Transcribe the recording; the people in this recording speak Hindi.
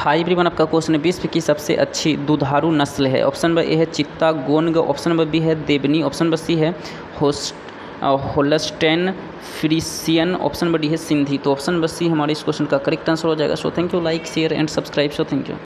हाई एवरीवन, आपका क्वेश्चन है विश्व की सबसे अच्छी दुधारू नस्ल है। ऑप्शन नंबर ए है चित्तागोंग, ऑप्शन नंबर बी है देवनी, ऑप्शन नंबर सी है Holstein Friesian, option number D है सिंधी। तो ऑप्शन नंबर सी हमारे इस क्वेश्चन का करेक्ट आंसर हो जाएगा। So thank you, like share and subscribe. So thank you.